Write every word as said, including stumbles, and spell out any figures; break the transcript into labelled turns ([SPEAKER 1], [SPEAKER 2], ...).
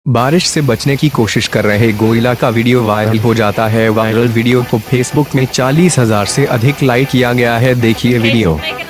[SPEAKER 1] बारिश से बचने की कोशिश कर रहे गोरिल्ला का वीडियो वायरल हो जाता है। वायरल वीडियो को फेसबुक में चालीस हजार से अधिक लाइक किया गया है। देखिए वीडियो।